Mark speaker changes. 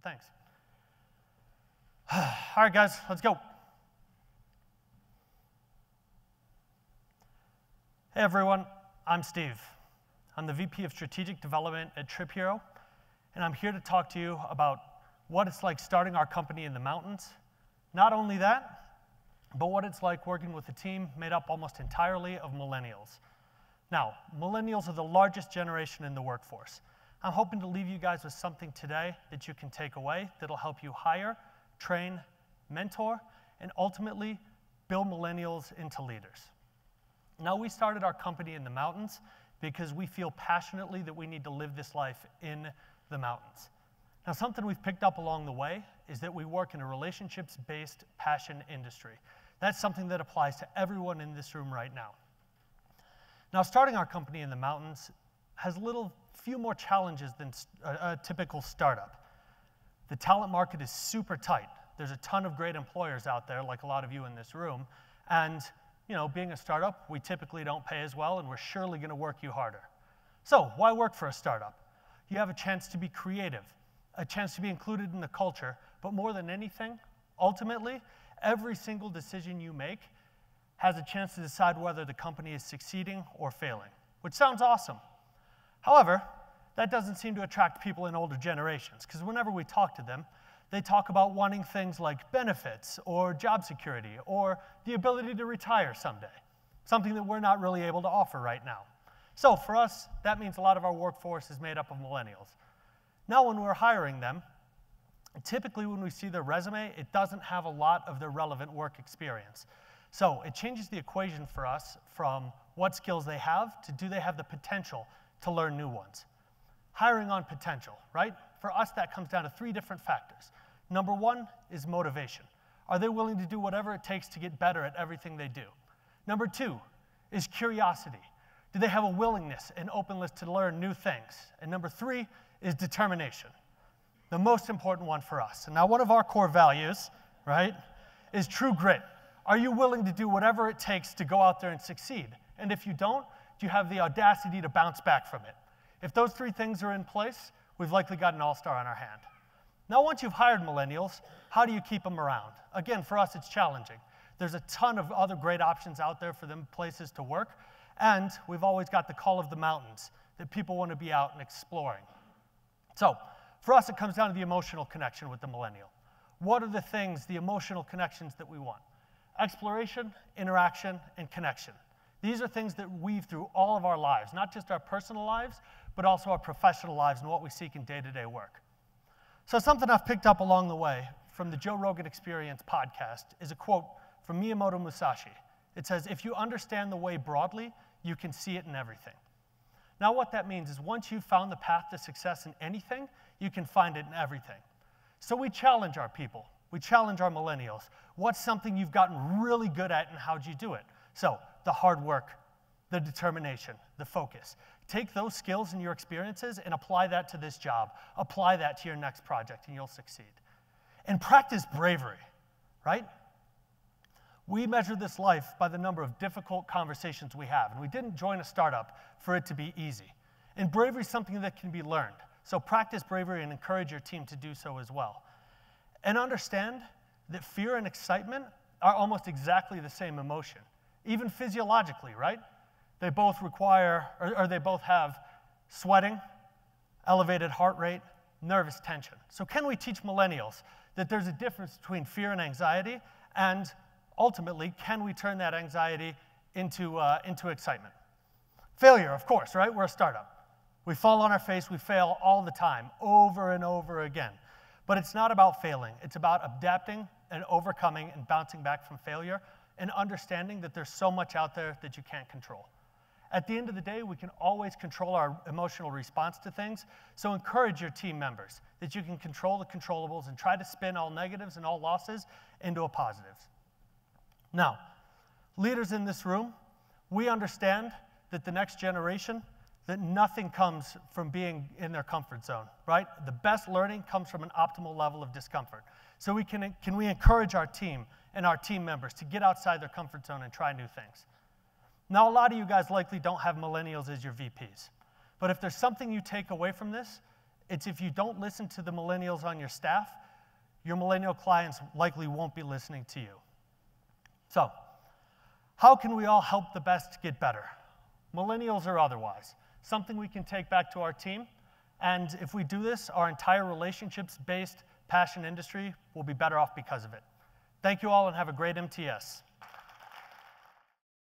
Speaker 1: thanks. All right, guys, let's go. Hey, everyone. I'm Steve. I'm the VP of Strategic Development at TripHero, and I'm here to talk to you about what it's like starting our company in the mountains. Not only that, but what it's like working with a team made up almost entirely of millennials. Now, millennials are the largest generation in the workforce. I'm hoping to leave you guys with something today that you can take away that'll help you hire, train, mentor, and ultimately build millennials into leaders. Now, we started our company in the mountains because we feel passionately that we need to live this life in the mountains. Now, something we've picked up along the way is that we work in a relationships-based passion industry. That's something that applies to everyone in this room right now. Now, starting our company in the mountains has few more challenges than a typical startup. The talent market is super tight. There's a ton of great employers out there, like a lot of you in this room, and being a startup, we typically don't pay as well, and we're surely going to work you harder. So, why work for a startup? You have a chance to be creative, a chance to be included in the culture, but more than anything, ultimately, every single decision you make has a chance to decide whether the company is succeeding or failing, which sounds awesome. However, that doesn't seem to attract people in older generations, because whenever we talk to them, they talk about wanting things like benefits or job security or the ability to retire someday, something that we're not really able to offer right now. So for us, that means a lot of our workforce is made up of millennials. Now when we're hiring them, typically when we see their resume, it doesn't have a lot of their relevant work experience. So it changes the equation for us from what skills they have to do they have the potential to learn new ones. Hiring on potential, right? For us, that comes down to 3 different factors. Number 1 is motivation. Are they willing to do whatever it takes to get better at everything they do? Number 2 is curiosity. Do they have a willingness and openness to learn new things? And number 3 is determination, the most important one for us. And now one of our core values, right, is true grit. Are you willing to do whatever it takes to go out there and succeed? And if you don't, do you have the audacity to bounce back from it? If those 3 things are in place, we've likely got an all-star on our hand. Now, once you've hired millennials, how do you keep them around? Again, for us, it's challenging. There's a ton of other great options out there for them places to work, and we've always got the call of the mountains that people want to be out and exploring. So, for us, it comes down to the emotional connection with the millennial. What are the things, the emotional connections that we want? Exploration, interaction, and connection. These are things that weave through all of our lives, not just our personal lives, but also our professional lives and what we seek in day-to-day work. So something I've picked up along the way from the Joe Rogan Experience podcast is a quote from Miyamoto Musashi. It says, "If you understand the way broadly, you can see it in everything." Now what that means is once you've found the path to success in anything, you can find it in everything. So we challenge our people. We challenge our millennials. What's something you've gotten really good at and how'd you do it? So the hard work, the determination, the focus. Take those skills and your experiences and apply that to this job. Apply that to your next project and you'll succeed. And practice bravery, right? We measure this life by the number of difficult conversations we have. And we didn't join a startup for it to be easy. And bravery is something that can be learned. So practice bravery and encourage your team to do so as well. And understand that fear and excitement are almost exactly the same emotion. Even physiologically, right? They both require, or they both have sweating, elevated heart rate, nervous tension. So can we teach millennials that there's a difference between fear and anxiety, and ultimately, can we turn that anxiety into excitement? Failure, of course, right? We're a startup. We fall on our face, we fail all the time, over and over again. But it's not about failing. It's about adapting and overcoming and bouncing back from failure and understanding that there's so much out there that you can't control. At the end of the day, we can always control our emotional response to things, so encourage your team members that you can control the controllables and try to spin all negatives and all losses into a positive. Now, leaders in this room, we understand that the next generation, that nothing comes from being in their comfort zone, right? The best learning comes from an optimal level of discomfort. So can we encourage our team and our team members to get outside their comfort zone and try new things? Now, a lot of you guys likely don't have millennials as your VPs. But if there's something you take away from this, It's if you don't listen to the millennials on your staff, your millennial clients likely won't be listening to you. So, how can we all help the best get better? Millennials or otherwise. Something we can take back to our team. And if we do this, our entire relationships-based passion industry will be better off because of it. Thank you all and have a great MTS.